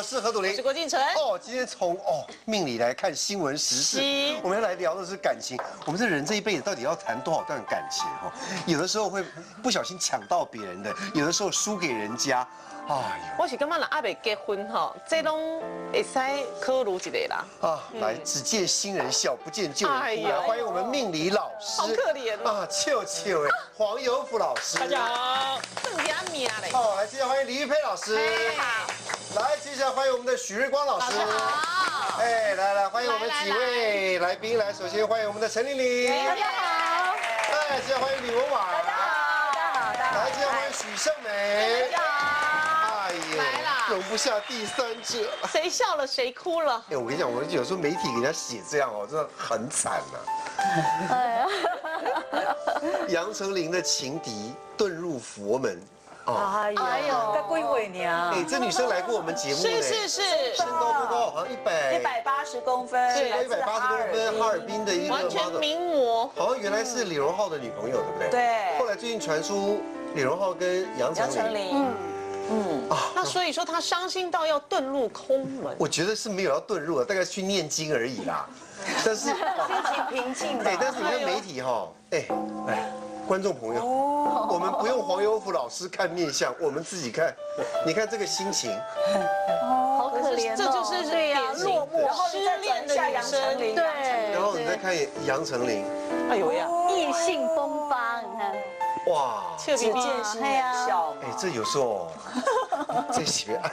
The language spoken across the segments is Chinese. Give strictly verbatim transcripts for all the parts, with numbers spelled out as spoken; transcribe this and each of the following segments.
是何笃玲， 我是郭敬淳。 哦，今天从哦命理来看新闻时事，我们要来聊的是感情。我们这人这一辈子到底要谈多少段感情？哈，有的时候会不小心抢到别人的，有的时候输给人家。哎呦， 我是感觉人还未结婚吼，这拢会使考虑一下啦。 啊，来，只见新人笑，不见旧人哭。 哎呦来，欢迎我们命理老师， 好可怜哦。 啊，秋秋哎，黄有福老师， 大家好，正家命嘞。 好，来，接下来欢迎李玉佩老师。 好。 来，接下来欢迎我们的许瑞光老师。 好。 哎，来来，欢迎我们几位来宾。来，首先欢迎我们的陈玲玲。 大家好。 哎，接下来欢迎李文婉。 大家好，大家好，大家好。 来，接下来欢迎许胜美。 大家好。 哎呀， 来啦， 容不下第三者。 谁笑了谁哭了？ 哎，我跟你讲，我有时候媒体给人家写这样哦，真的很惨呐。 哎呀， 杨丞琳的情敌遁入佛门。 哎呦，哎呦，在归尾娘。 哎，这女生来过我们节目呢。 是是是。 身高不高？好像一百一百八十公分， 身高一百八十公分，哈尔滨的一个完全名模。 好像原来是李荣浩的女朋友，对不对？ 对。 后来最近传出李荣浩跟杨丞琳。 嗯嗯啊。那所以说他伤心到要遁入空门。 我觉得是没有要遁入了，大概去念经而已啦。但是心情平静吧。 哎，但是你看媒体哈，哎，来。观众朋友，我们不用黄有福老师看面相，我们自己看。你看这个心情， 好可怜， 这就是对呀，落寞，然后失恋的女生， 对， 然后你再看杨丞琳， 哎呦呀， 意兴风发，你看， 哇， 只见新人笑， 哎，这有时候这学案，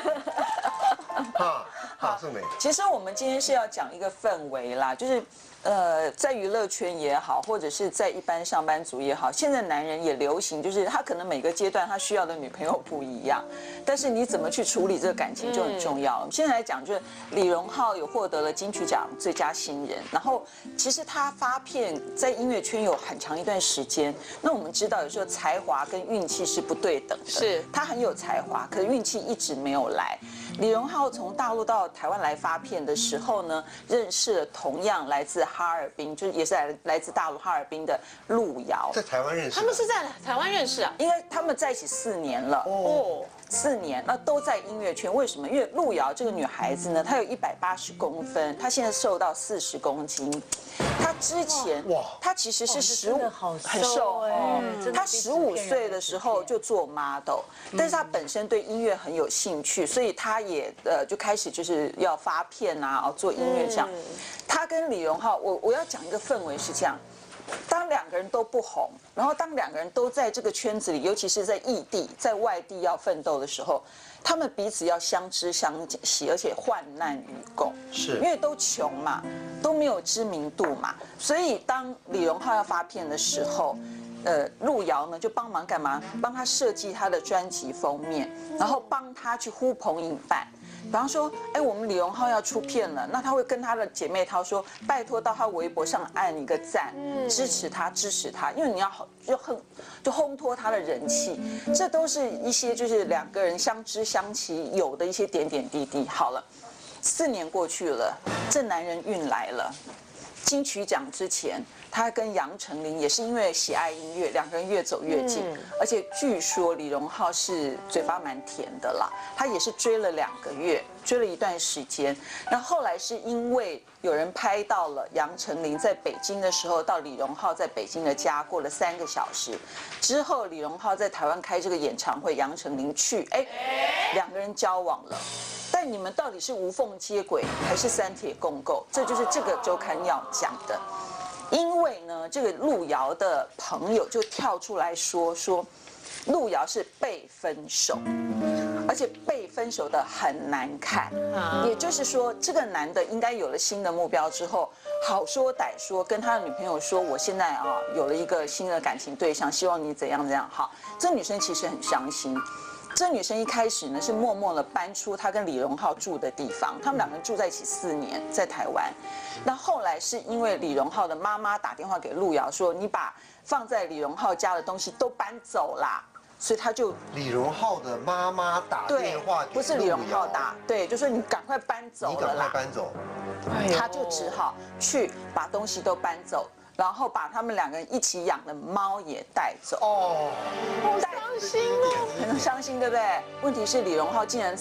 哈，好，胜美。 其实我们今天是要讲一个氛围啦，就是。呃，在娱乐圈也好，或者是在一般上班族也好，现在男人也流行，就是他可能每个阶段他需要的女朋友不一样，但是你怎么去处理这个感情就很重要。我们现在来讲，就是李荣浩有获得了金曲奖最佳新人，然后其实他发片在音乐圈有很长一段时间。那我们知道，有时候才华跟运气是不对等的， 是他很有才华，可是运气一直没有来。李荣浩从大陆到台湾来发片的时候呢，认识了同样来自哈尔滨，就是也是来来自大陆哈尔滨的路遥， 在台湾认识， 他们是在台湾认识啊？ 因为他们在一起四年了哦，四年，那都在音乐圈。为什么？因为路遥这个女孩子呢，她有一百八十公分，她现在瘦到四十公斤。她之前哇，她其实是十五很瘦哦，她十五岁的时候就做 model， 但是她本身对音乐很有兴趣，所以她也呃就开始就是要发片啊，哦做音乐这样。她跟李荣浩，我我要讲一个氛围是这样。当两个人都不红，然后当两个人都在这个圈子里，尤其是在异地、在外地要奋斗的时候，他们彼此要相知相惜，而且患难与共。 是， 因为都穷嘛，都没有知名度嘛，所以当李荣浩要发片的时候，呃，路遥呢就帮忙干嘛？帮他设计他的专辑封面，然后帮他去呼朋引伴。比方说，哎，我们李荣浩要出片了，那他会跟他的姐妹淘说，拜托到他微博上按一个赞，支持他，支持他，因为你要好就很就烘托他的人气，这都是一些就是两个人相知相惜有的一些点点滴滴。好了，四年过去了，这男人运来了。金曲奖之前，他跟杨丞琳也是因为喜爱音乐，两个人越走越近。嗯、而且据说李荣浩是嘴巴蛮甜的啦，他也是追了两个月，追了一段时间。那后来是因为有人拍到了杨丞琳在北京的时候，到李荣浩在北京的家过了三个小时。之后李荣浩在台湾开这个演唱会，杨丞琳去，哎，两个人交往了。但你们到底是无缝接轨还是三铁共构？这就是这个周刊要讲的。因为呢，这个路遥的朋友就跳出来说说，路遥是被分手，而且被分手的很难看。也就是说，这个男的应该有了新的目标之后，好说歹说跟他的女朋友说，我现在啊有了一个新的感情对象，希望你怎样怎样。好，这女生其实很伤心。这女生一开始呢是默默的搬出她跟李荣浩住的地方，他们两个人住在一起四年，在台湾。那后来是因为李荣浩的妈妈打电话给路遥说，你把放在李荣浩家的东西都搬走啦，所以他就李荣浩的妈妈打电话给不是李荣浩打，对，就说你赶快搬走了啦， 你赶快搬走， 他就只好去把东西都搬走。然后把他们两个人一起养的猫也带走哦， 好伤心哦， 很伤心，对不对？问题是李荣浩竟然在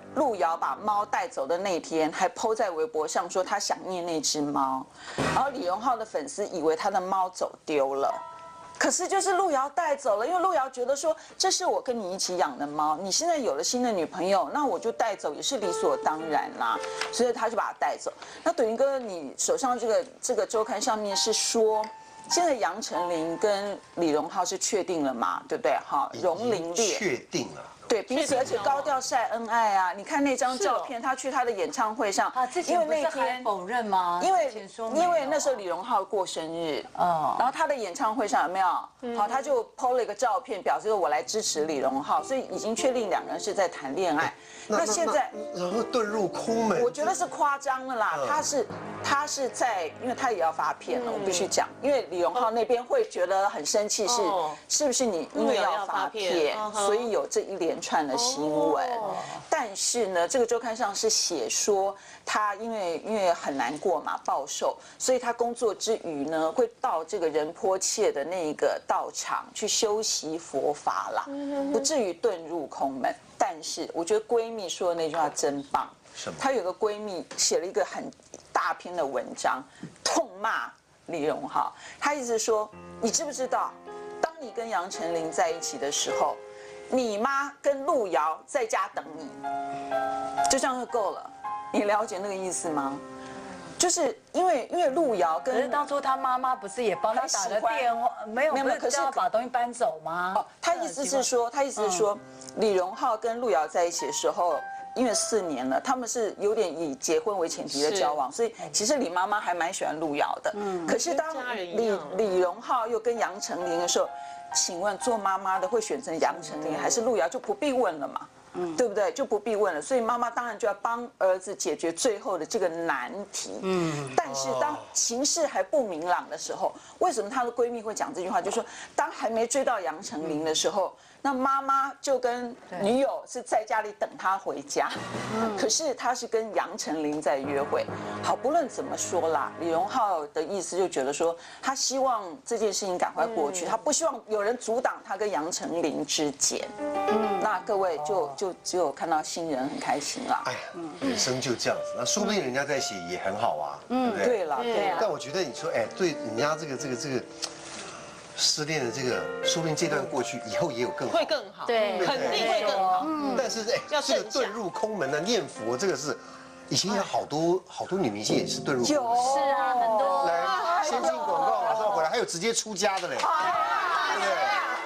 路遥把猫带走的那天，还 po 在微博上说他想念那只猫，然后李荣浩的粉丝以为他的猫走丢了。可是就是路遥带走了，因为路遥觉得说这是我跟你一起养的猫，你现在有了新的女朋友，那我就带走也是理所当然啦，所以他就把它带走。那董云哥，你手上这个这个周刊上面是说，现在杨丞琳跟李荣浩是确定了嘛，对不对？哈，荣玲烈确定了。 对彼此，而且高调晒恩爱啊！你看那张照片，他去他的演唱会上，因为那天否认吗？ 因为因为那时候李荣浩过生日，哦，然后他的演唱会上有没有？好，他就 po 了一个照片，表示我来支持李荣浩，所以已经确定两个人是在谈恋爱。那现在然后遁入空门， 我觉得是夸张了啦。他是他是在，因为他也要发片了，我必须讲，因为李荣浩那边会觉得很生气，是是不是你因为要发片，所以有这一连串的新闻。但是呢，这个周刊上是写说他因为因为很难过嘛，暴瘦，所以他工作之余呢，会到这个仁波切的那个道场去修习佛法啦，不至于遁入空门。但是我觉得闺蜜说的那句话真棒， 什么？ 她有个闺蜜写了一个很大篇的文章，痛骂李荣浩。她一直说，你知不知道，当你跟杨丞琳在一起的时候，你妈跟路遥在家等你，就这样就够了。你了解那个意思吗？就是因为因为路遥跟， 可是当初他妈妈不是也帮他打了电话，没有没有，可是要把东西搬走吗？ 哦，他意思是说，他意思是说，李荣浩跟路遥在一起的时候，因为四年了，他们是有点以结婚为前提的交往，所以其实李妈妈还蛮喜欢路遥的。嗯，可是当李李荣浩又跟杨丞琳的时候，请问做妈妈的会选择杨丞琳还是路遥，就不必问了嘛？嗯，对不对？就不必问了。所以妈妈当然就要帮儿子解决最后的这个难题。嗯，但是当情势还不明朗的时候，为什么她的闺蜜会讲这句话？就是说，当还没追到杨丞琳的时候，那妈妈就跟女友是在家里等他回家，可是他是跟杨丞琳在约会。好，不论怎么说啦，李荣浩的意思就觉得说，他希望这件事情赶快过去，他不希望有人阻挡他跟杨丞琳之间。嗯，那各位就就只有看到新人很开心啦。 哎呀，人生就这样子，那说不定人家在一起也很好啊，对不对？ 对了，对了。 但我觉得你说，哎，对人家这个这个这个。失恋的这个，说不定这段过去以后也有更好， 会更好， 对， 肯定会更好。 但是哎，这个遁入空门的念佛，这个是以前有好多好多女明星也是遁入空门。 有是啊，很多。 来，先进广告，马上回来，还有直接出家的嘞，对不对？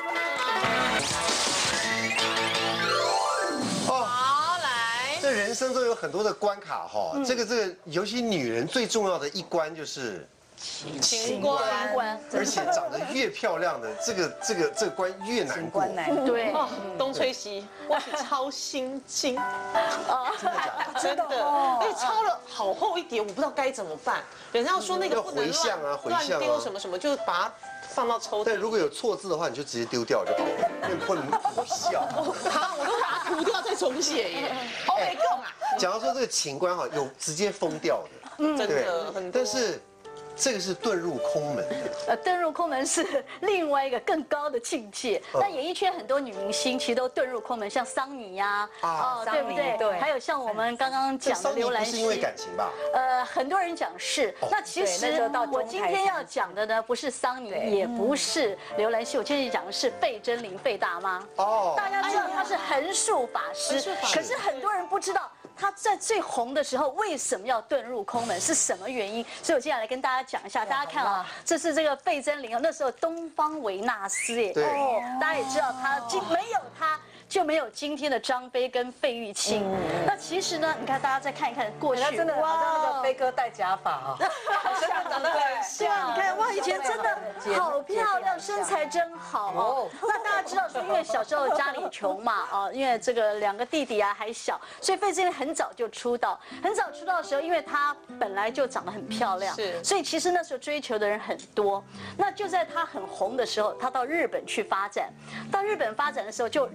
哦， 好，来， 这人生中有很多的关卡哈，这个这个，尤其女人最重要的一关就是。 情关， 而且长得越漂亮的这个这个这个关越难过。 对，东吹西，我是抄心经，真的，而且抄了好厚一叠，我不知道该怎么办。人家说那个不能乱乱丢什么什么，就把它放到抽屉。 但如果有错字的话，你就直接丢掉就好了，不能苦笑。 好，我都把它涂掉再重写耶，好没用啊。 假如说这个情关哈，有直接封掉的， 真的很多， 但是。这个是遁入空门的， 呃，遁入空门是另外一个更高的境界。那演艺圈很多女明星其实都遁入空门，像桑尼呀，哦，对不对？对。还有像我们刚刚讲的刘兰希，不是因为感情吧？ 呃，很多人讲是。那其实我今天要讲的呢，不是桑尼，也不是刘兰希，我今天讲的是费贞绫，费大妈。哦。大家知道她是横竖法师，可是很多人不知道。他在最红的时候为什么要遁入空门？是什么原因？所以我接下来跟大家讲一下。大家看啊，这是这个费贞绫，那时候东方维纳斯耶。 对。 大家也知道他，没有他就没有今天的张飞跟费玉清。那其实呢，你看大家再看一看过去， 真的好像那个飞哥戴假发啊， 真的长得很像。你看哇，以前真的好漂亮，身材真好哦。那大家知道说，因为小时候家里穷嘛，啊，因为这个两个弟弟啊还小，所以费贞绫很早就出道。很早出道的时候，因为她本来就长得很漂亮，是，所以其实那时候追求的人很多。那就在她很红的时候，她到日本去发展。到日本发展的时候，就其实那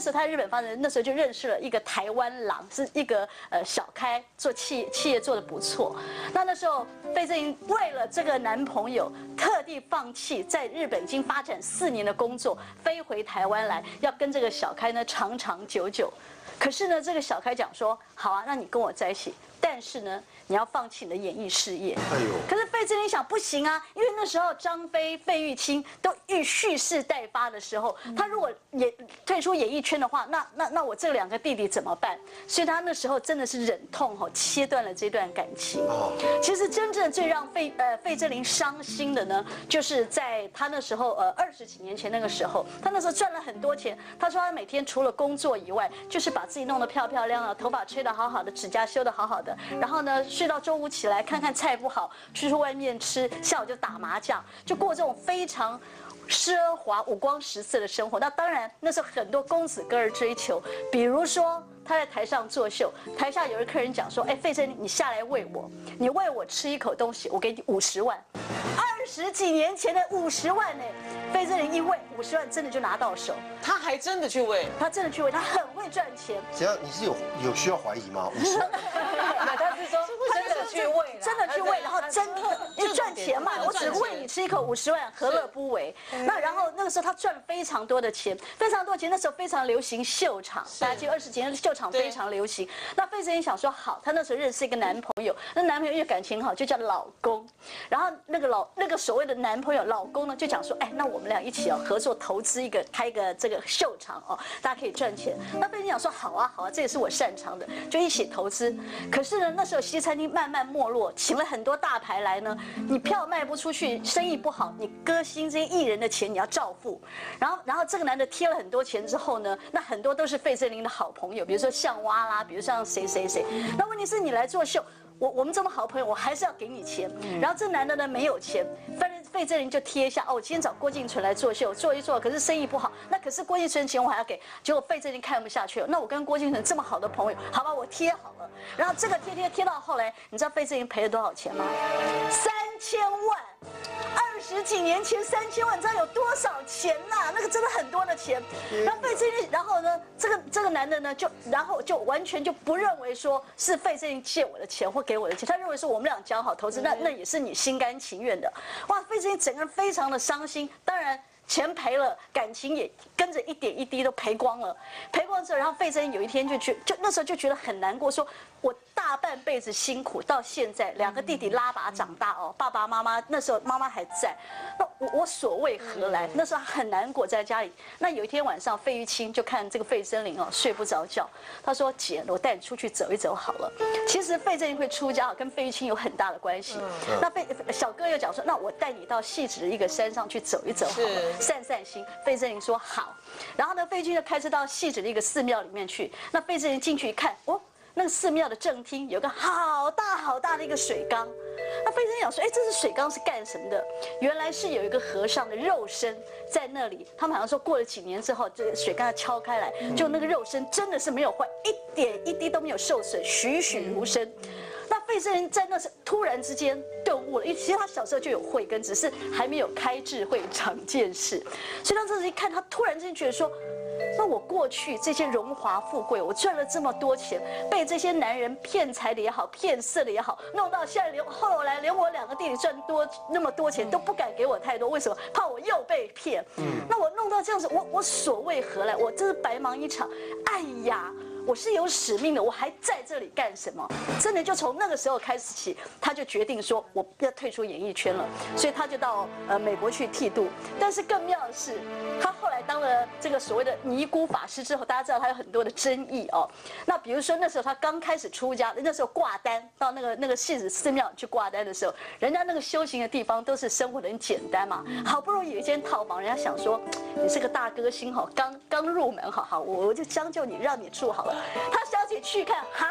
时候他在日本发展，那时候就认识了一个台湾郎，是一个呃小开做企企业做的不错。那那时候费正英为了这个男朋友，特地放弃在日本已经发展四年的工作，飞回台湾来，要跟这个小开呢长长久久。可是呢，这个小开讲说，好啊，那你跟我在一起，但是呢，你要放弃你的演艺事业。哎呦！可是费正英想不行啊，因为那时候张飞、费玉清都欲蓄势待发的时候，他如果也退出演艺圈的话，那那那我这两个弟弟怎么办？所以他那时候真的是忍痛哈切断了这段感情。哦。其实真正最让费呃费正英伤心的呢，就是在他那时候呃二十几年前那个时候，他那时候赚了很多钱。他说他每天除了工作以外，就是把自己弄得漂漂亮亮，头发吹得好好的，指甲修得好好的，然后呢睡到中午起来看看菜不好，去去外面吃，下午就打麻将，就过这种非常奢华、五光十色的生活。那当然，那时候很多公子哥儿追求，比如说他在台上作秀，台下有个客人讲说：“哎，费正英，你下来喂我，你喂我吃一口东西，我给你五十万。”二十几年前的五十万呢，费正英一喂五十万，真的就拿到手。 他还真的去喂， 他真的去喂，他很会赚钱。 只要你是有有需要怀疑吗？五十万？ 他是说真的去喂， 真的去喂，然后真的因为赚钱嘛，我只喂你吃一口五十万，何乐不为？那然后那个时候他赚了非常多的钱，非常多钱。那时候非常流行秀场，大家记得二十几年秀场非常流行。那费正英想说好，他那时候认识一个男朋友，那男朋友因为感情好就叫老公，然后那个老那个所谓的男朋友老公呢就讲说，哎，那我们俩一起哦合作投资一个开一个这个秀场哦，大家可以赚钱。那费正英讲说好啊好啊，这也是我擅长的，就一起投资。可是呢，那时候西餐厅慢慢没落，请了很多大牌来呢，你票卖不出去，生意不好，你歌星这些艺人的钱你要照付。然后，然后这个男的贴了很多钱之后呢，那很多都是费正英的好朋友，比如说像蛙啦，比如像谁谁谁。那问题是你来做秀。我我们这么好朋友，我还是要给你钱。然后这男的呢没有钱，费费正英就贴一下哦，我今天找郭敬淳来做秀，做一做，可是生意不好，那可是郭敬淳钱我还要给，结果费正英看不下去了，那我跟郭敬淳这么好的朋友，好吧，我贴好了。然后这个贴贴贴到后来，你知道费正英赔了多少钱吗？三千万。二十几年前三千万，你知道有多少钱呐？那个真的很多的钱。然后费正英，然后呢，这个这个男的呢，就然后就完全就不认为说是费正英借我的钱或给我的钱，他认为说我们俩讲好投资，那那也是你心甘情愿的。哇，费正英整个人非常的伤心，当然。钱赔了，感情也跟着一点一滴都赔光了。赔光之后，然后费正英有一天就觉，就那时候就觉得很难过，说我大半辈子辛苦到现在，两个弟弟拉拔长大哦，爸爸妈妈那时候妈妈还在，那我我所谓何来？那时候很难过，在家里。那有一天晚上，费玉清就看这个费正英哦睡不着觉，他说：“姐，我带你出去走一走好了。”其实费正英会出家，跟费玉清有很大的关系。那费小哥又讲说：“那我带你到汐止的一个山上去走一走好了。”散散心，费正英说好，然后呢，费玉清就开车到汐止的一个寺庙里面去。那费正英进去一看，哦，那个寺庙的正厅有个好大好大的一个水缸。那费正英想说，哎，这是水缸是干什么的？原来是有一个和尚的肉身在那里。他们好像说过了几年之后，这个水缸要敲开来，就那个肉身真的是没有坏，一点一滴都没有受损，栩栩如生。那费正英在那时突然之间顿悟了，因为其实他小时候就有慧根，只是还没有开智慧长见识。所以当这时一看，他突然之间觉得说，那我过去这些荣华富贵，我赚了这么多钱，被这些男人骗财的也好，骗色的也好，弄到现在连后来连我两个弟弟赚多那么多钱都不敢给我太多，为什么？怕我又被骗。嗯，那我弄到这样子，我我所谓何来？我真是白忙一场。哎呀！我是有使命的，我还在这里干什么？真的就从那个时候开始起，他就决定说我要退出演艺圈了，所以他就到呃美国去剃度。但是更妙的是，他后来当了这个所谓的尼姑法师之后，大家知道他有很多的争议哦。那比如说那时候他刚开始出家，那时候挂单到那个那个戏子寺庙去挂单的时候，人家那个修行的地方都是生活的很简单嘛，好不容易有一间套房，人家想说你是个大歌星哈，刚刚入门，好好我我就将就你，让你住好了。他小姐去看，哈，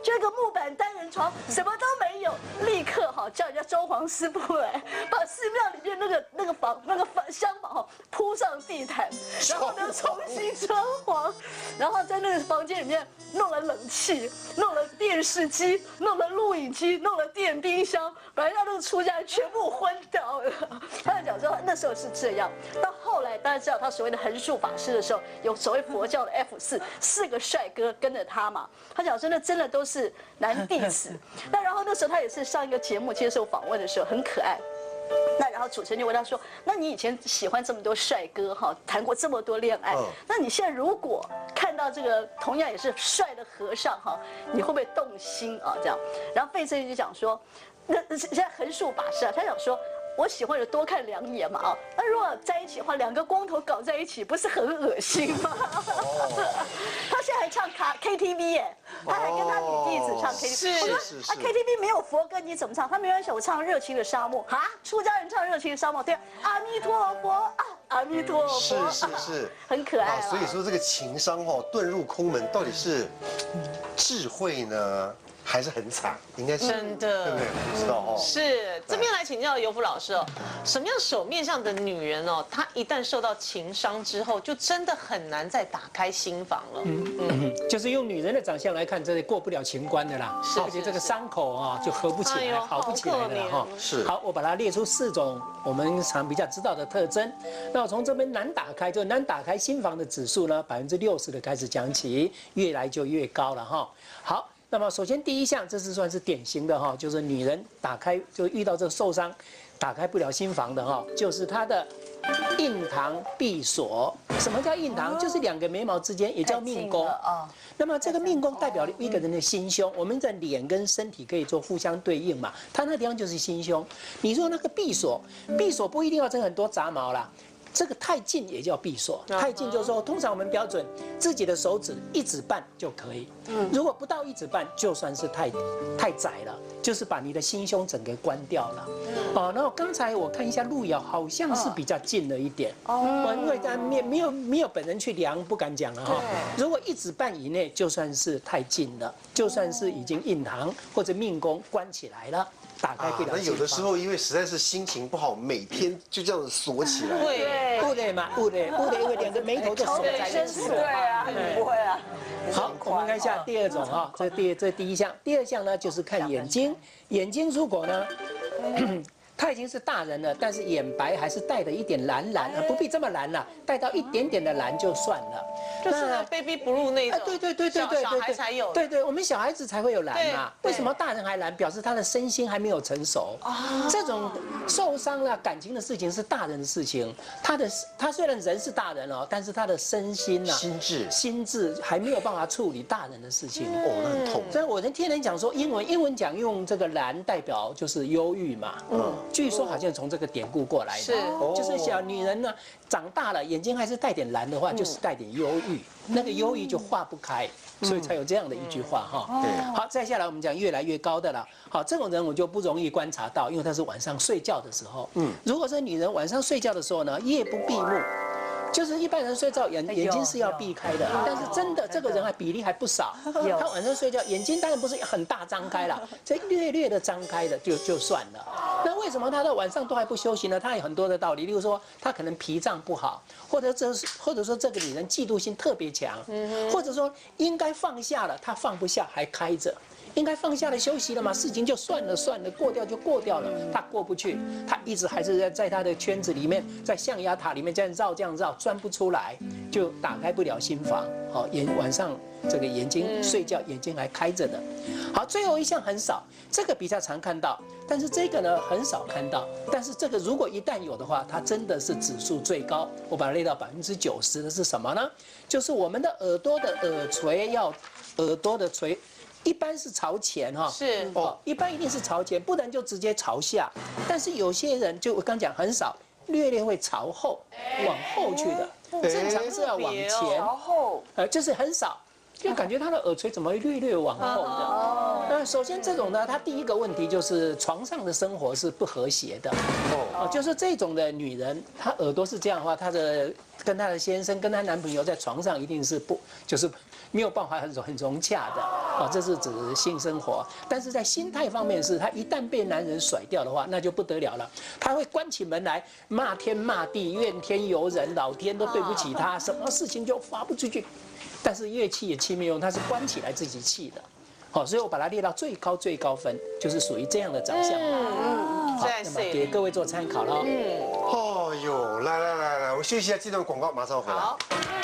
就一个木板单人床，什么都没有，立刻哈叫人家装潢师傅来，把寺庙里面那个那个房那个房厢房哈铺上地毯，然后呢重新装潢，然后在那个房间里面弄了冷气，弄了电视机，弄了录影机，弄了电冰箱，把人家那个出家人全部昏倒了。他就讲说那时候是这样，到后来大家知道他所谓的横竖法师的时候，有所谓佛教的 F 四四个帅哥跟着他嘛，他讲说那真的都是男弟子。那然后那时候他也是上一个节目接受访问的时候很可爱。那然后主持人就问他说：“那你以前喜欢这么多帅哥哈，谈过这么多恋爱，那你现在如果看到这个同样也是帅的和尚哈，你会不会动心啊？这样？”然后费正就讲说：“那现在横竖法师啊，他讲说。”我喜欢就多看两眼嘛啊，那如果在一起的话，两个光头搞在一起，不是很恶心吗？他现在还唱卡 K T V 耶，他还跟他女弟子唱 K T V。我说啊 K T V 没有佛歌你怎么唱？他没关系，我唱热情的沙漠啊，出家人唱热情的沙漠，对，阿弥陀佛啊，阿弥陀佛， 是是是， 很可爱。 所以说这个情商哈遁入空门，到底是智慧呢？还是很惨，应该是真的， 对不对？不知道哦。 是这边来请教尤福老师哦，什么样手面相的女人哦，她一旦受到情伤之后，就真的很难再打开心房了。 嗯嗯，就是用女人的长相来看，这过不了情关的啦，而且这个伤口啊就合不起来，好不起来的哈。 是。 好，我把它列出四种我们常比较知道的特征。那我从这边难打开，就难打开心房的指数呢，百分之六十的开始讲起，越来就越高了哈。好。那么首先第一项，这是算是典型的哈，就是女人打开就遇到这个受伤，打开不了心房的哈，就是她的印堂闭锁。什么叫印堂？就是两个眉毛之间，也叫命宫啊。那么这个命宫代表一个人的心胸，我们的脸跟身体可以做互相对应嘛，他那地方就是心胸。你说那个闭锁，闭锁不一定要整很多杂毛啦。这个太近也叫闭锁，太近就是说，通常我们标准自己的手指一指半就可以，如果不到一指半，就算是太太窄了，就是把你的心胸整个关掉了。哦，然后刚才我看一下路遥，好像是比较近了一点，哦，因为但没没有没有本人去量，不敢讲了哈。如果一指半以内，就算是太近了，就算是已经印堂或者命宫关起来了。打开不了。 那有的时候因为实在是心情不好，每天就这样子锁起来。 对，不对嘛，不对，不对，因为两个眉头都锁在一起。 对啊，你不会啊。 好，我们看一下第二种哈，这第这第一项，第二项呢就是看眼睛，眼睛如果呢。他已经是大人了，但是眼白还是带着一点蓝蓝，不必这么蓝了，带到一点点的蓝就算了。 就是 baby blue 那种， 对对对对对， 小孩才有。 对对，我们小孩子才会有蓝嘛。为什么大人还蓝？表示他的身心还没有成熟。这种受伤了感情的事情是大人的事情，他的他虽然人是大人哦，但是他的身心啊， 心智心智还没有办法处理大人的事情。 哦，那很痛。 所以我能听人讲说，英文英文讲用这个蓝代表就是忧郁嘛。嗯。据说好像从这个典故过来的， 是， 就是小女人呢长大了，眼睛还是带点蓝的话，就是带点忧郁，那个忧郁就化不开，所以才有这样的一句话哈。对，好，再下来我们讲越来越高的了。好，这种人我就不容易观察到，因为他是晚上睡觉的时候。嗯，如果是女人晚上睡觉的时候呢，夜不闭目。就是一般人睡觉眼眼睛是要避开的，但是真的这个人还比例还不少。他晚上睡觉眼睛当然不是很大张开了，这略略的张开的就就算了。那为什么他到晚上都还不休息呢？他有很多的道理，例如说他可能脾脏不好，或者这或者说这个女人嫉妒心特别强，或者说应该放下了，他放不下还开着。应该放下了休息了嘛，事情就算了算了，过掉就过掉了。他过不去，他一直还是在在他的圈子里面，在象牙塔里面这样绕这样绕，钻不出来，就打开不了心房。好，眼晚上这个眼睛睡觉眼睛还开着的。好，最后一项很少，这个比较常看到，但是这个呢很少看到。但是这个如果一旦有的话，它真的是指数最高。我把它列到百分之九十的是什么呢？就是我们的耳朵的耳垂要耳朵的垂。一般是朝前哈， 是哦，一般一定是朝前，不然就直接朝下。但是有些人就我刚讲很少，略略会朝后，往后去的，正常是要往前， 朝后， 呃，就是很少，就感觉他的耳垂怎么略略往后的。那首先这种呢，他第一个问题就是床上的生活是不和谐的。哦，就是这种的女人，她耳朵是这样的话，她的跟她的先生、跟她男朋友在床上一定是不就是没有办法很很融洽的哦，这是指性生活。但是在心态方面是，她一旦被男人甩掉的话，那就不得了了，她会关起门来骂天骂地、怨天尤人，老天都对不起她，什么事情就发不出去。但是越气也气没用，她是关起来自己气的。好，所以我把它列到最高最高分，就是属于这样的长相。嗯，好，那么给各位做参考了。嗯， 哦哟，来来来来，我休息一下，这段广告马上回来。好。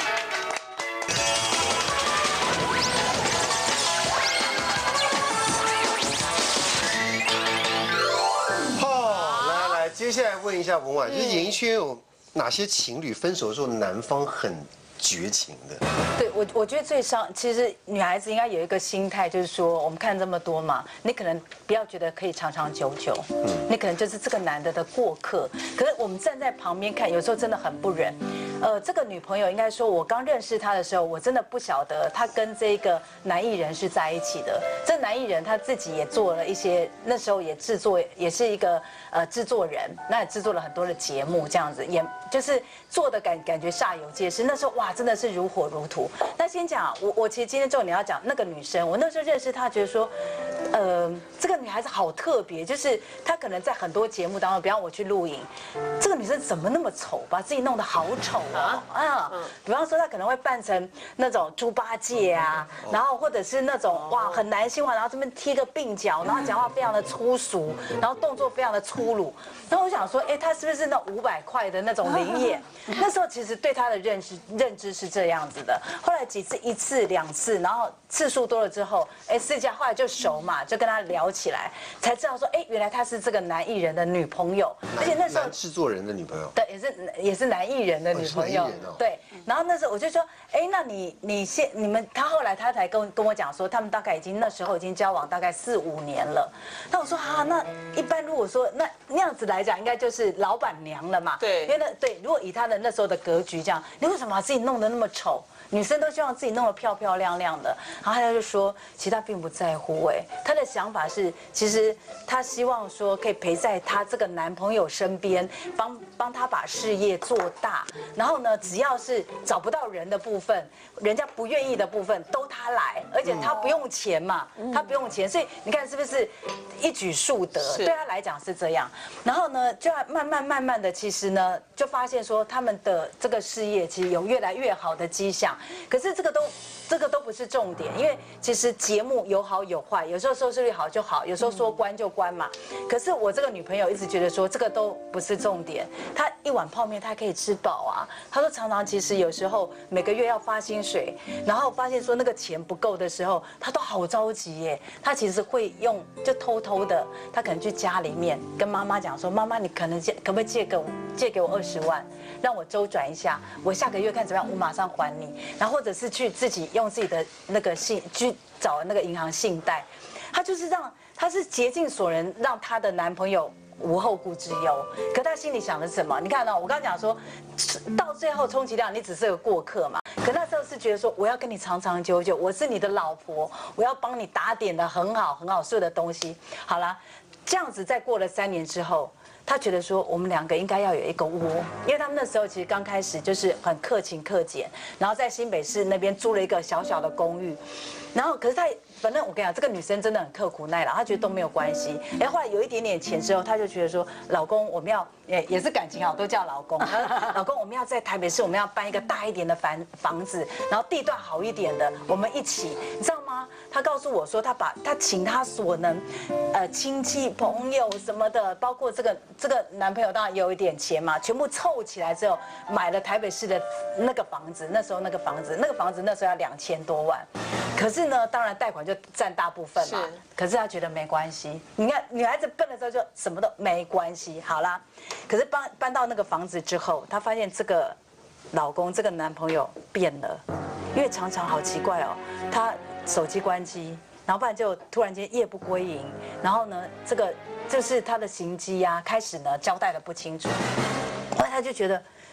好，来来，接下来问一下文婉，就是演艺圈有哪些情侣分手的时候，男方很绝情的？ 对我，我觉得最伤，其实女孩子应该有一个心态，就是说，我们看这么多嘛，你可能不要觉得可以长长久久，嗯，你可能就是这个男的的过客。可是我们站在旁边看，有时候真的很不忍。呃，这个女朋友应该说，我刚认识她的时候，我真的不晓得她跟这个男艺人是在一起的。这男艺人他自己也做了一些，那时候也制作，也是一个呃制作人，那也制作了很多的节目，这样子，也就是做的感感觉煞有介事。那时候哇，真的是如火如荼。那先讲我，我其实今天重点要讲那个女生，我那时候认识她，觉得说，呃，这个女孩子好特别，就是她可能在很多节目当中，比方我去录影，这个女生怎么那么丑，把自己弄得好丑啊啊！比方说她可能会扮成那种猪八戒啊，然后或者是那种哇很男性化，然后这边贴个鬓角，然后讲话非常的粗俗，然后动作非常的粗鲁。然后我想说，哎，她是不是那五百块的那种灵眼？那时候其实对她的认识认知是这样子的。后来几次一次两次，然后次数多了之后，哎，私下后来就熟嘛，就跟她聊起来，才知道说，哎，原来她是这个男艺人的女朋友，而且那时候男制作人的女朋友， 对，也是也是男艺人的女朋友，对。然后那时候我就说，哎，那你你现你们他后来他才跟跟我讲说，他们大概已经那时候已经交往大概四五年了。那我说啊，那一般如果说那那样子来讲，应该就是老板娘了嘛。 对， 因为那对，如果以他的那时候的格局这样，你为什么把自己弄得那么丑？女生都希望自己弄得漂漂亮亮的，然后他就说，其实他并不在乎，哎，他的想法是，其实他希望说可以陪在他这个男朋友身边，帮帮他把事业做大，然后呢，只要是找不到人的部分，人家不愿意的部分都他来，而且他不用钱嘛，他不用钱，所以你看是不是一举数得？对他来讲是这样，然后呢，就慢慢慢慢的，其实呢，就发现说他们的这个事业其实有越来越好的迹象。可是这个都，这个都不是重点，因为其实节目有好有坏，有时候收视率好就好，有时候说关就关嘛。可是我这个女朋友一直觉得说这个都不是重点，她一碗泡面她可以吃饱啊。她说常常其实有时候每个月要发薪水，然后发现说那个钱不够的时候，她都好着急耶。她其实会用就偷偷的，她可能去家里面跟妈妈讲说，妈妈你可能借可不可以借给我借给我二十万，让我周转一下，我下个月看怎么样，我马上还你。然后或者是去自己用自己的那个信去找那个银行信贷，她就是让她是竭尽所能让她的男朋友无后顾之忧。可她心里想的是什么？你看到我刚刚讲说，到最后充其量你只是个过客嘛。可那时候是觉得说，我要跟你长长久久，我是你的老婆，我要帮你打点的很好很好睡的东西。好了，这样子再过了三年之后。他觉得说我们两个应该要有一个窝，因为他们那时候其实刚开始就是很克勤克俭，然后在新北市那边租了一个小小的公寓，然后可是他反正我跟你讲，这个女生真的很刻苦耐劳，她觉得都没有关系。哎，后来有一点点钱之后，她就觉得说，老公我们要也也是感情好，都叫老公，老公我们要在台北市我们要搬一个大一点的房房子，然后地段好一点的，我们一起，你知道吗？她告诉我说，她把她请她所能，呃亲戚朋友什么的，包括这个。这个男朋友当然也有一点钱嘛，全部凑起来之后，买了台北市的那个房子。那时候那个房子，那个房子那时候要两千多万，可是呢，当然贷款就占大部分嘛。可是他觉得没关系，你看女孩子笨的时候就什么都没关系，好啦。可是搬搬到那个房子之后，她发现这个老公这个男朋友变了，因为常常好奇怪哦，他手机关机，然后不然就突然间夜不归营，然后呢，这个。就是他的行迹啊，开始呢交代的不清楚，后来他就觉得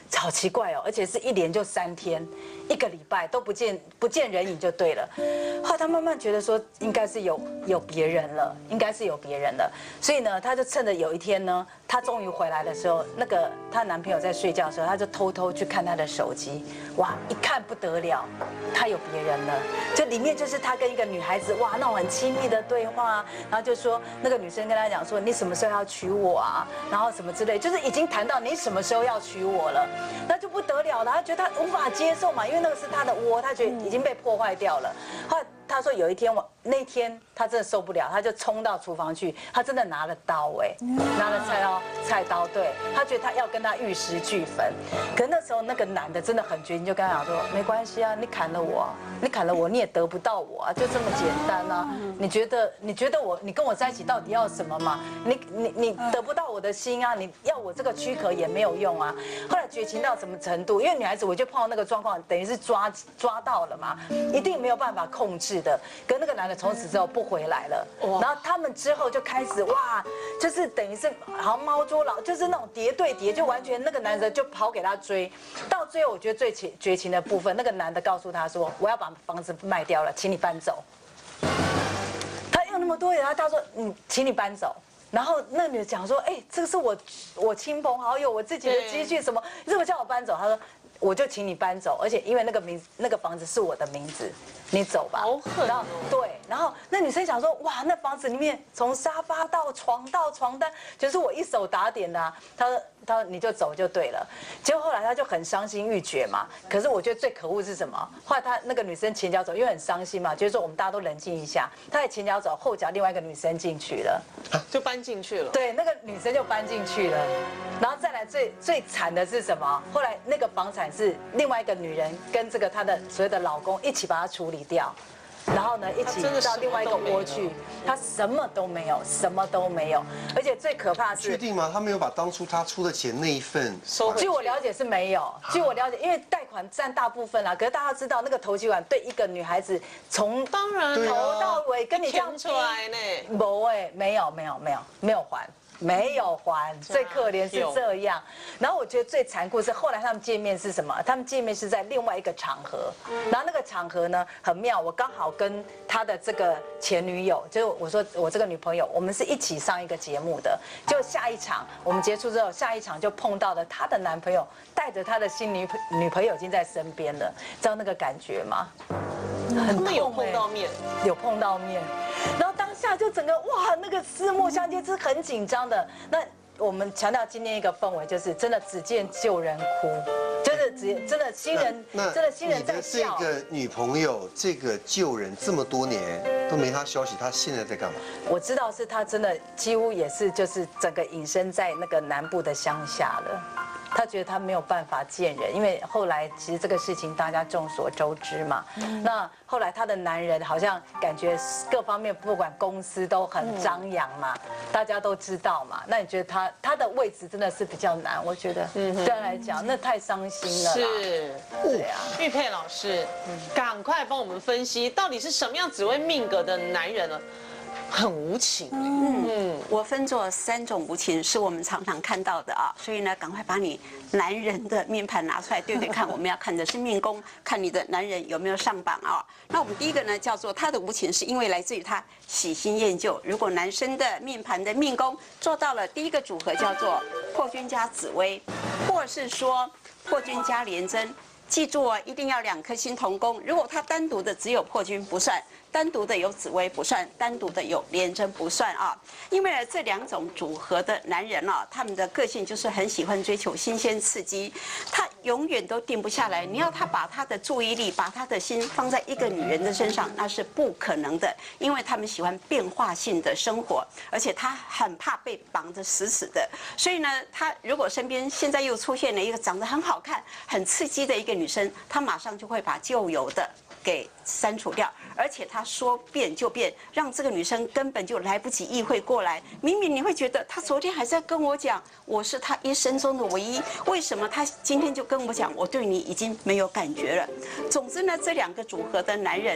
好奇怪哦，而且是一连就三天，一个礼拜都不见不见人影就对了。后来她慢慢觉得说，应该是有有别人了，应该是有别人了，所以呢，她就趁着有一天呢，她终于回来的时候，那个她男朋友在睡觉的时候，她就偷偷去看她的手机，哇，一看不得了，她有别人了，就里面就是她跟一个女孩子，哇，那种很亲密的对话，然后就说那个女生跟她讲说，你什么时候要娶我啊？然后什么之类，就是已经谈到你什么时候要娶我了，那就不得了了，她觉得她无法接受嘛，因为那个是她的窝，她觉得已经被破坏掉了。后来她说有一天我那天她真的受不了，她就冲到厨房去，她真的拿了刀哎，拿了菜刀菜刀，对，她觉得她要跟他玉石俱焚。可是那时候那个男的真的很绝情，就跟他讲说没关系啊，你砍了我，你砍了我你也得不到我啊，就这么简单啊。你觉得你觉得我你跟我在一起到底要什么嘛？你你你得不到我的心啊，你要我这个躯壳也没有用啊。后来绝情到什么程度？因为女孩子我就碰到那个状况，等于是抓抓到了嘛，一定没有办法控制的。跟那个男的从此之后不回来了，然后他们之后就开始哇，就是等于是好像猫捉老，就是那种叠对叠，就完全那个男的就跑给他追。到最后我觉得最绝绝情的部分，那个男的告诉他说：“我要把房子卖掉了，请你搬走。”他要那么多人，他说：“嗯，请你搬走。”然后那女的讲说：“哎，这个是我我亲朋好友，我自己的积蓄，什么你怎么叫我搬走？”他说：“我就请你搬走，而且因为那个名那个房子是我的名字，你走吧。” 好狠。 然后对，然后那女生想说：“哇，那房子里面从沙发到床到床单，就是我一手打点的啊。”她说：“她说你就走就对了。”结果后来她就很伤心欲绝嘛。可是我觉得最可恶是什么？后来她那个女生前脚走，因为很伤心嘛，就是说我们大家都冷静一下。她的前脚走，后脚另外一个女生进去了， 就搬进去了。 对，那个女生就搬进去了。然后再来最最惨的是什么？后来那个房产是另外一个女人跟这个她的所谓的老公一起把它处理掉。然后呢，一起到另外一个窝去，他什么都没有，什么都没有，而且最可怕的是， 确定吗？他没有把当初他出的钱那一份收回？ 据我了解是没有，据我了解，因为贷款占大部分啦。可是大家知道，那个头期款对一个女孩子从当然头到尾跟你这样出来呢， 不会，没有，没有，没有，没有还。没有还，最可怜是这样。然后我觉得最残酷是后来他们见面是什么？他们见面是在另外一个场合，然后那个场合呢很妙，我刚好跟他的这个前女友，就是我说我这个女朋友，我们是一起上一个节目的。就下一场我们结束之后，下一场就碰到了她的男朋友带着他的新女女朋友已经在身边了，知道那个感觉吗？ 很痛，有碰到面， 有碰到面，然后当下就整个哇，那个四目相接是很紧张的。那我们强调今天一个氛围，就是真的只见旧人哭，就是只真的新人，真的新人在笑。 这个女朋友，这个旧人这么多年都没他消息，他现在在干嘛？ 我知道是他真的几乎也是就是整个隐身在那个南部的乡下了。他觉得他没有办法见人，因为后来其实这个事情大家众所周知嘛。那后来他的男人好像感觉各方面不管公司都很张扬嘛，大家都知道嘛。那你觉得他他的位置真的是比较难？我觉得对他来讲那太伤心了。 是， 对啊。 玉佩老师，赶快帮我们分析到底是什么样紫微命格的男人呢？很无情。 嗯，我分作三种无情，是我们常常看到的啊。所以呢，赶快把你男人的命盘拿出来对对看。我们要看的是命宫，看你的男人有没有上榜啊。那我们第一个呢，叫做他的无情，是因为来自于他喜新厌旧。如果男生的命盘的命宫做到了第一个组合，叫做破军加紫微，或是说破军加廉贞。记住哦，一定要两颗星同宫。如果他单独的只有破军不算，单独的有紫微不算，单独的有廉贞不算啊。因为呢，这两种组合的男人啊，他们的个性就是很喜欢追求新鲜刺激，他永远都定不下来。你要他把他的注意力、把他的心放在一个女人的身上，那是不可能的，因为他们喜欢变化性的生活，而且他很怕被绑得死死的。所以呢，他如果身边现在又出现了一个长得很好看、很刺激的一个女生，他马上就会把旧有的给删除掉，而且他说变就变，让这个女生根本就来不及意会过来。明明你会觉得他昨天还在跟我讲我是他一生中的唯一，为什么他今天就跟我讲我对你已经没有感觉了？总之呢，这两个组合的男人啊，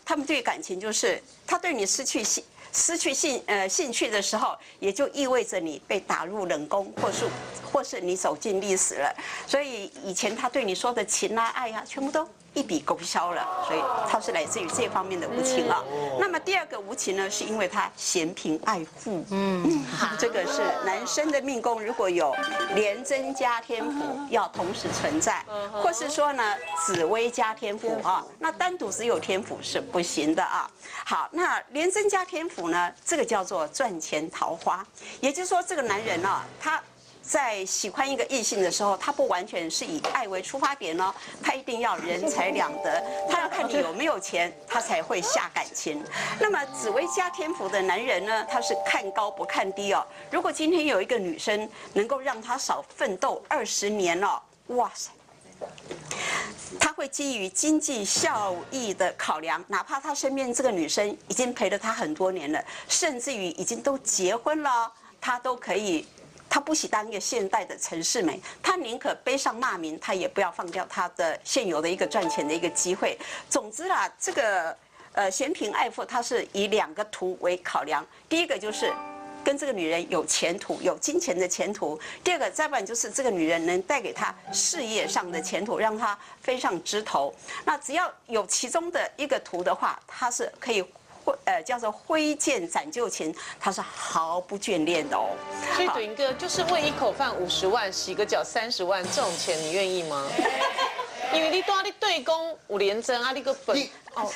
他们对感情就是他对你失去兴失去兴呃兴趣的时候，也就意味着你被打入冷宫，或是或是你走进历史了。所以以前他对你说的情啊爱啊，全部都一笔勾销了。所以它是来自于这方面的无情啊。那么第二个无情呢，是因为他嫌贫爱富。嗯，这个是男生的命宫，如果有廉贞加天府要同时存在，或是说呢紫微加天府啊，那单独只有天府是不行的啊。好，那廉贞加天府呢，这个叫做赚钱桃花，也就是说这个男人啊，他在喜欢一个异性的时候，他不完全是以爱为出发点哦，他一定要人财两得，他要看你有没有钱，他才会下感情。那么紫微加天府的男人呢，他是看高不看低哦。如果今天有一个女生能够让他少奋斗二十年哦，哇塞！他会基于经济效益的考量，哪怕他身边这个女生已经陪了他很多年了，甚至于已经都结婚了，他都可以。他不喜当一个现代的城市美，他宁可背上骂名，他也不要放掉他的现有的一个赚钱的一个机会。总之啦，这个呃嫌贫爱富，它是以两个图为考量，第一个就是跟这个女人有前途，有金钱的前途；第二个，再不然就是这个女人能带给他事业上的前途，让他飞上枝头。那只要有其中的一个图的话，他是可以。呃，叫做挥剑斩旧情，他是毫不眷恋的哦。 所以顶哥就是为一口饭五十万，洗个脚三十万，这种钱你愿意吗？因为你当你对公有廉贞啊，你个本哦，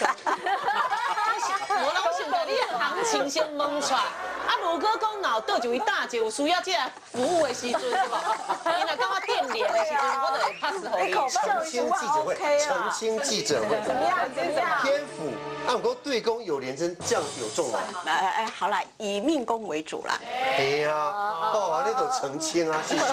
我老想到你的行情先问出来。啊，如果讲闹倒一位大姐有需要这个服务的时阵，是无？伊若跟我电联的时阵，我就会 pass 给你。 澄清记者会，澄清记者会。 怎么样？怎么样？ 天府，啊，我对宫有廉贞，这样有中吗？ 哎哎，好了，以命宫为主啦。 哎呀，哦，那种澄清啊，谢谢。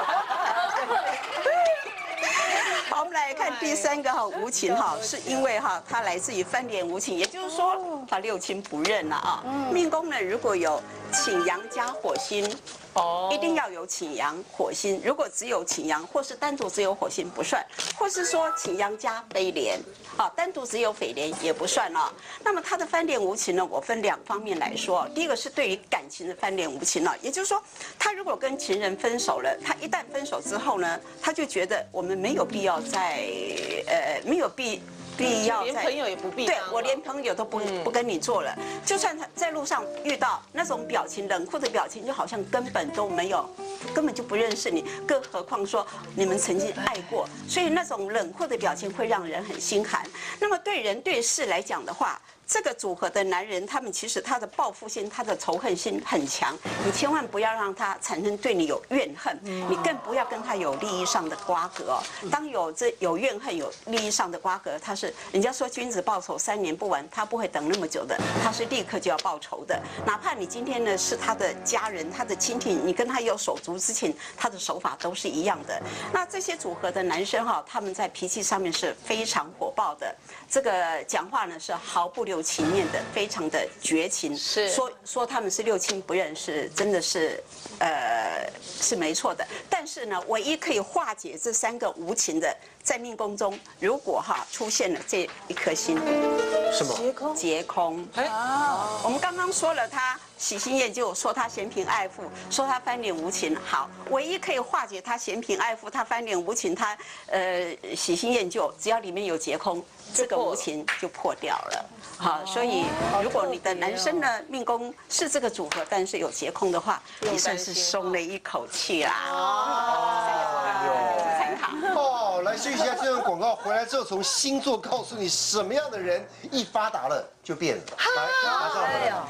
好，我们来看第三个哈，无情哈，是因为哈，它来自于翻脸无情，也就是说他六亲不认了啊。命宫呢，如果有请阳加火星。哦，一定要有请阳火星，如果只有请阳，或是单独只有火星不算，或是说请阳加飞廉，啊，单独只有匪廉也不算哦。那么它的翻脸无情呢，我分两方面来说，第一个是对于感情的翻脸无情了，也就是说，他如果跟情人分手了，他一旦分手之后呢，他就觉得我们没有必要再，呃，没有必。必要连朋友也不必对我连朋友都不不跟你做了，就算他在路上遇到那种表情冷酷的表情，就好像根本都没有，根本就不认识你，更何况说你们曾经爱过，所以那种冷酷的表情会让人很心寒。那么对人对事来讲的话，这个组合的男人，他们其实他的报复心、他的仇恨心很强，你千万不要让他产生对你有怨恨，你更不要跟他有利益上的瓜葛。当有这有怨恨、有利益上的瓜葛，他是人家说君子报仇三年不晚，他不会等那么久的，他是立刻就要报仇的。哪怕你今天呢是他的家人、他的亲戚，你跟他有手足之情，他的手法都是一样的。那这些组合的男生哈，他们在脾气上面是非常火爆的，这个讲话呢是毫不留情面的，非常的绝情。 是说说他们是六亲不认，是真的是，呃，是没错的。但是呢，唯一可以化解这三个无情的，在命宫中，如果哈出现了这一颗星， 什么？ 劫空。 劫空。哎，我们刚刚说了他喜新厌旧，说他嫌贫爱富，说他翻脸无情。好，唯一可以化解他嫌贫爱富，他翻脸无情，他呃喜新厌旧，只要里面有劫空，这个无情就破掉了。好，所以如果你的男生呢命宫是这个组合，但是有劫空的话，你算是松了一口气啦。哦，参考。 哦，来休息一下，这段广告回来之后，从星座告诉你什么样的人一发达了就变了。来，马上回来。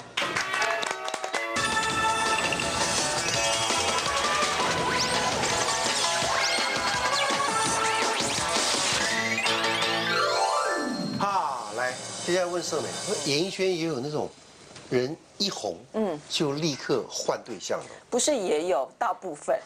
接下来问社美，演艺圈也有那种人一红，嗯，就立刻换对象了。 不是也有，大部分。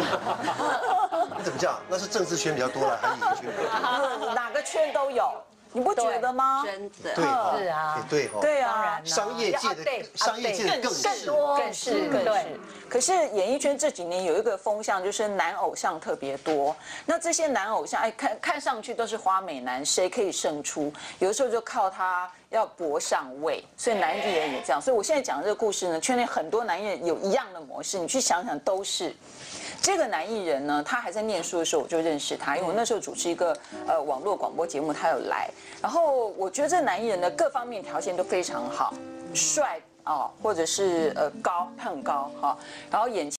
你怎么讲？那是政治圈比较多了，还是演艺圈比较多？ 哪个圈都有。 你不觉得吗？ 真的， 对哈， 是啊， 对哈， 对啊， 当然商业界的商业界的更是多，更是更是。 可是演艺圈这几年有一个风向，就是男偶像特别多。那这些男偶像，哎，看看上去都是花美男，谁可以胜出？有的时候就靠他要搏上位，所以男艺人也这样。所以我现在讲的这个故事呢，圈内很多男艺人有一样的模式，你去想想都是。这个男艺人呢，他还在念书的时候我就认识他，因为我那时候主持一个呃网络广播节目，他有来。然后我觉得这男艺人的各方面条件都非常好，帅哦，或者是呃高，很高哈，然后演技